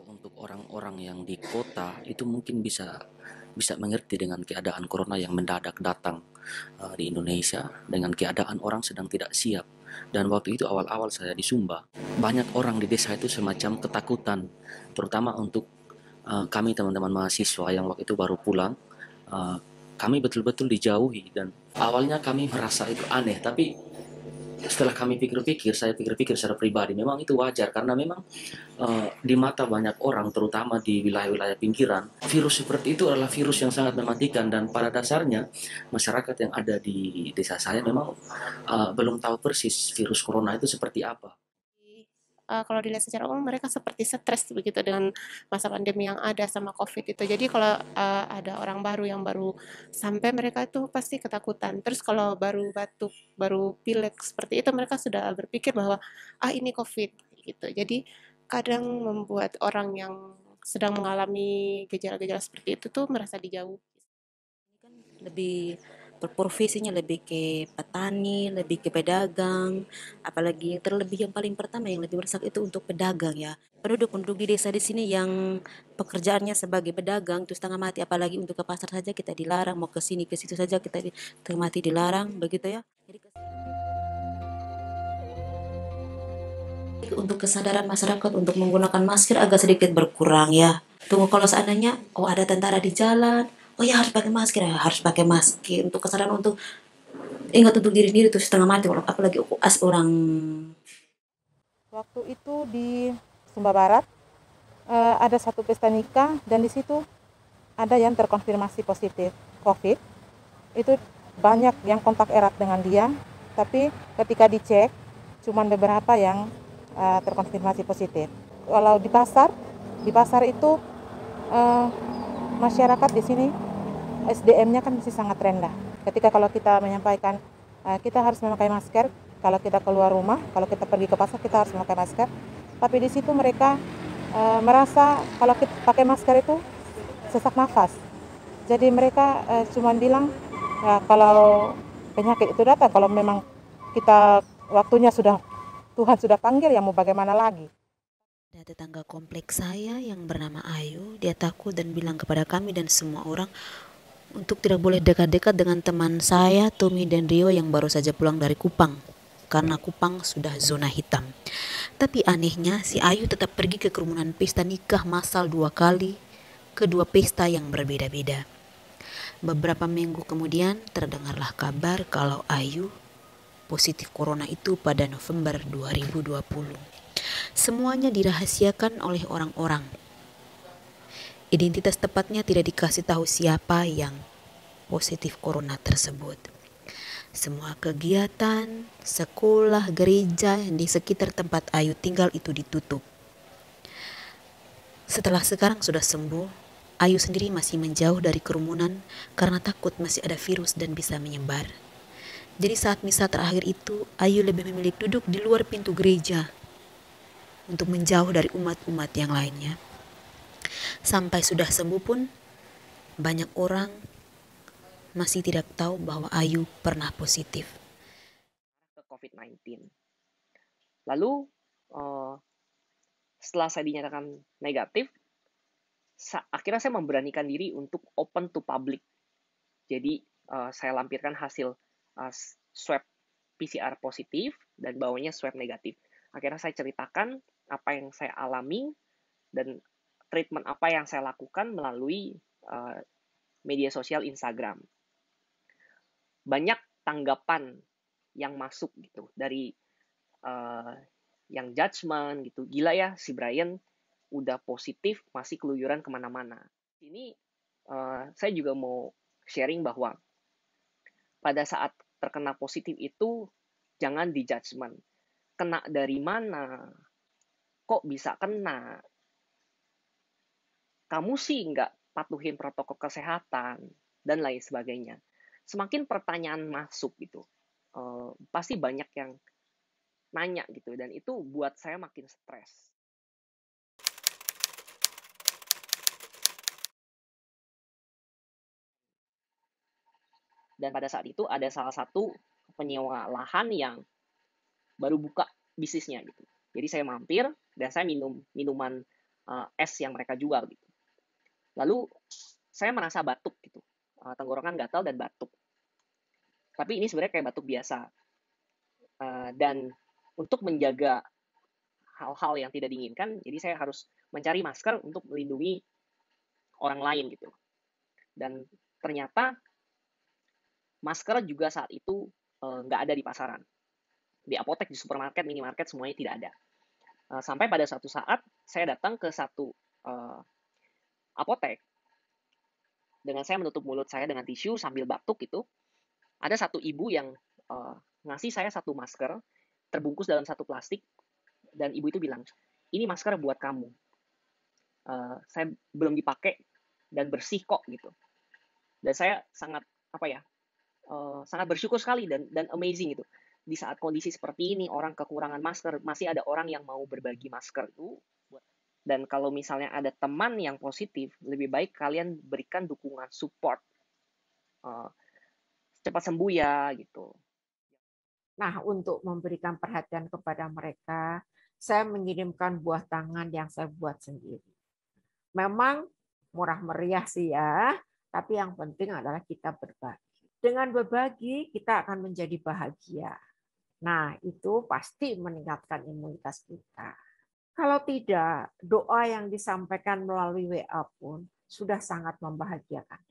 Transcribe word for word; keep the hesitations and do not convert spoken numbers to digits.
Kalau untuk orang-orang yang di kota itu mungkin bisa bisa mengerti dengan keadaan corona yang mendadak datang uh, di Indonesia dengan keadaan orang sedang tidak siap. Dan waktu itu awal-awal saya di Sumba, banyak orang di desa itu semacam ketakutan, terutama untuk uh, kami teman-teman mahasiswa yang waktu itu baru pulang. Uh, Kami betul-betul dijauhi dan awalnya kami merasa itu aneh, tapi setelah kami pikir-pikir, saya pikir-pikir secara pribadi, memang itu wajar karena memang eh, di mata banyak orang, terutama di wilayah-wilayah pinggiran, virus seperti itu adalah virus yang sangat mematikan dan pada dasarnya masyarakat yang ada di desa saya memang eh, belum tahu persis virus corona itu seperti apa. Eee, kalau dilihat secara umum mereka seperti stres begitu dengan masa pandemi yang ada sama Covid itu. Jadi kalau, eee, ada orang baru yang baru sampai mereka itu pasti ketakutan. Terus kalau baru batuk, baru pilek seperti itu mereka sudah berpikir bahwa, "Ah, ini Covid," gitu. Jadi kadang membuat orang yang sedang mengalami gejala-gejala seperti itu tuh merasa dijauh. Kan lebih berprofesinya lebih ke petani, lebih ke pedagang, apalagi terlebih yang paling pertama yang lebih bersak itu untuk pedagang ya. Penduduk-penduduk di desa di sini yang pekerjaannya sebagai pedagang itu setengah mati, apalagi untuk ke pasar saja kita dilarang, mau ke sini ke situ saja kita di, setengah mati dilarang, begitu ya. Jadi untuk kesadaran masyarakat untuk menggunakan masker agak sedikit berkurang ya. Tunggu kalau seandainya, oh ada tentara di jalan, oh ya harus pakai masker ya, harus pakai masker. Untuk kesadaran untuk ingat untuk diri sendiri tuh setengah mati, apalagi as orang. Waktu itu di Sumba Barat eh, ada satu pesta nikah dan di situ ada yang terkonfirmasi positif COVID. Itu banyak yang kontak erat dengan dia, tapi ketika dicek cuma beberapa yang eh, terkonfirmasi positif. Kalau di pasar, di pasar itu eh, masyarakat di sini S D M-nya kan masih sangat rendah. Ketika kalau kita menyampaikan eh, kita harus memakai masker, kalau kita keluar rumah, kalau kita pergi ke pasar kita harus memakai masker. Tapi di situ mereka eh, merasa kalau kita pakai masker itu sesak nafas. Jadi mereka eh, cuma bilang ya, kalau penyakit itu datang, kalau memang kita waktunya sudah Tuhan sudah panggil ya mau bagaimana lagi. Ada tetangga kompleks saya yang bernama Ayu, dia takut dan bilang kepada kami dan semua orang untuk tidak boleh dekat-dekat dengan teman saya, Tommy dan Rio yang baru saja pulang dari Kupang. Karena Kupang sudah zona hitam. Tapi anehnya si Ayu tetap pergi ke kerumunan pesta nikah massal dua kali, kedua pesta yang berbeda-beda. Beberapa minggu kemudian terdengarlah kabar kalau Ayu positif corona itu pada November dua ribu dua puluh. Semuanya dirahasiakan oleh orang-orang. Identitas tepatnya tidak dikasih tahu siapa yang positif corona tersebut. Semua kegiatan, sekolah, gereja di sekitar tempat Ayu tinggal itu ditutup. Setelah sekarang sudah sembuh, Ayu sendiri masih menjauh dari kerumunan karena takut masih ada virus dan bisa menyebar. Jadi saat misa terakhir itu, Ayu lebih memilih duduk di luar pintu gereja untuk menjauh dari umat-umat yang lainnya. Sampai sudah sembuh pun, banyak orang masih tidak tahu bahwa Ayu pernah positif ke covid sembilan belas. Lalu uh, setelah saya dinyatakan negatif, sa- akhirnya saya memberanikan diri untuk open to public. Jadi uh, saya lampirkan hasil uh, swab P C R positif dan bawahnya swab negatif. Akhirnya saya ceritakan apa yang saya alami dan treatment apa yang saya lakukan melalui uh, media sosial Instagram. Banyak tanggapan yang masuk gitu dari uh, yang judgement gitu, gila ya si Brian udah positif masih keluyuran kemana-mana. Ini uh, saya juga mau sharing bahwa pada saat terkena positif itu jangan di judgement. Kena dari mana? Kok bisa kena? Kamu sih nggak patuhin protokol kesehatan dan lain sebagainya. Semakin pertanyaan masuk gitu, uh, pasti banyak yang nanya gitu dan itu buat saya makin stres. Dan pada saat itu ada salah satu penyewa lahan yang baru buka bisnisnya gitu. Jadi saya mampir dan saya minum minuman uh, es yang mereka jual gitu. Lalu saya merasa batuk gitu, uh, tenggorokan gatal dan batuk. Tapi ini sebenarnya kayak batuk biasa. Uh, dan untuk menjaga hal-hal yang tidak diinginkan, jadi saya harus mencari masker untuk melindungi orang lain gitu. Dan ternyata masker juga saat itu nggak uh, ada di pasaran. Di apotek, di supermarket, minimarket, semuanya tidak ada. Uh, sampai pada suatu saat, saya datang ke satu uh, apotek, dengan saya menutup mulut saya dengan tisu sambil batuk itu, ada satu ibu yang uh, ngasih saya satu masker, terbungkus dalam satu plastik, dan ibu itu bilang, ini masker buat kamu. Uh, saya belum dipakai, dan bersih kok, gitu. Dan saya sangat, apa ya, uh, sangat bersyukur sekali, dan, dan amazing gitu. Di saat kondisi seperti ini, orang kekurangan masker, masih ada orang yang mau berbagi masker itu. Dan kalau misalnya ada teman yang positif, lebih baik kalian berikan dukungan support. Uh, cepat sembuh ya, gitu. Nah, untuk memberikan perhatian kepada mereka, saya mengirimkan buah tangan yang saya buat sendiri. Memang murah meriah sih ya, tapi yang penting adalah kita berbagi. Dengan berbagi, kita akan menjadi bahagia. Nah, itu pasti meningkatkan imunitas kita. Kalau tidak, doa yang disampaikan melalui W A pun sudah sangat membahagiakan.